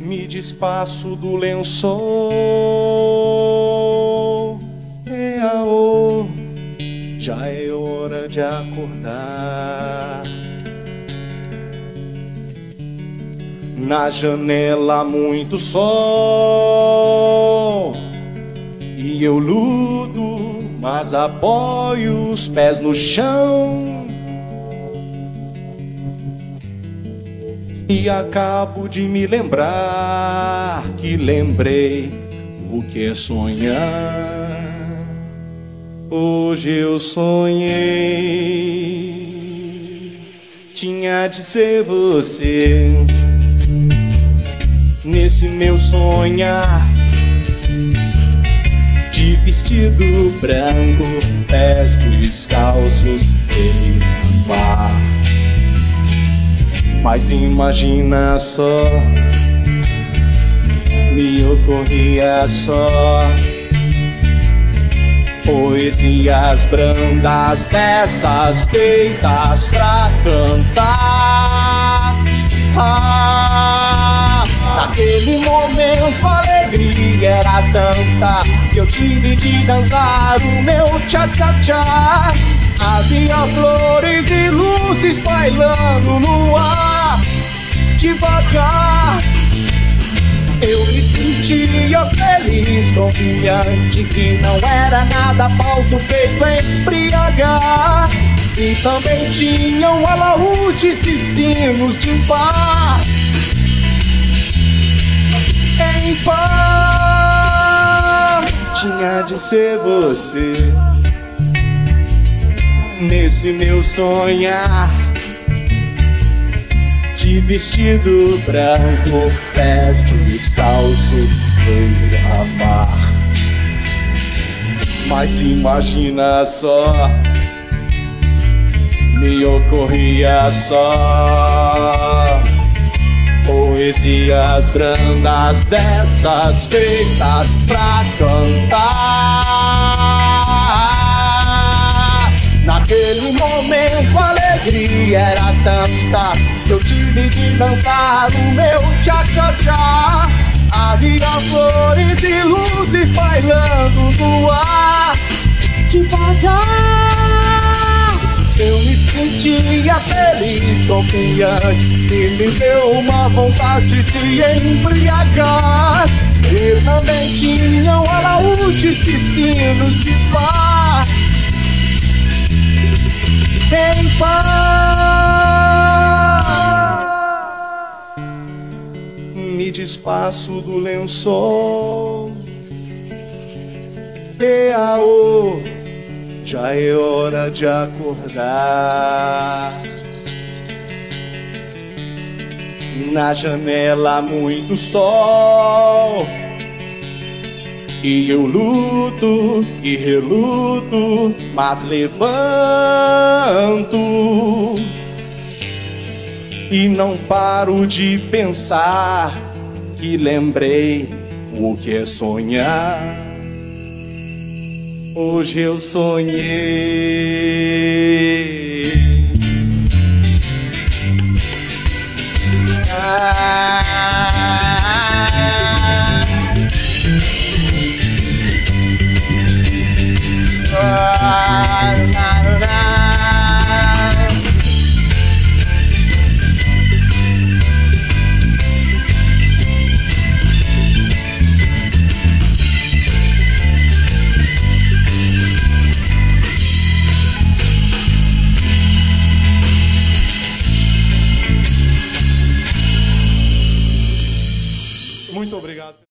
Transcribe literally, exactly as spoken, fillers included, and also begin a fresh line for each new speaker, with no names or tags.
Me desfaço do lençol. Eaô, já é hora de acordar. Na janela muito sol, e eu luto, mas apoio os pés no chão. E acabo de me lembrar que lembrei o que é sonhar. Hoje eu sonhei, tinha de ser você. Nesse meu sonhar, de vestido branco, pés descalços em mar. Mas imagina só, me ocorria só poesias brandas dessas feitas pra cantar. Ah, naquele momento a alegria era tanta que eu tive de dançar o meu tchá-tchá-tchá. Havia flores e luzes bailando no ar. Devagar eu me sentia feliz, confiante que não era nada falso feito embriagar. E também tinham alaúdes e sinos de bar. Em paz tinha de ser você. Nesse meu sonhar, de vestido branco, pés descalços em mar. Mas imagina só, me ocorria só poesias brandas dessas feitas pra cantar. Naquele momento a alegria era tanta que eu tive de dançar o meu tchá-tchá-tchá. Havia flores e luzes bailando no ar. Devagar eu me sentia feliz, confiante, e me deu uma vontade de embriagar. E também tinham alaúdes e sinos de bar. Em paz me desfaço do lençol. Eaô, já é hora de acordar. Na janela muito sol, e eu luto e reluto, mas levanto. E não paro de pensar que lembrei o que é sonhar. Hoje eu sonhei. Ah, muito obrigado.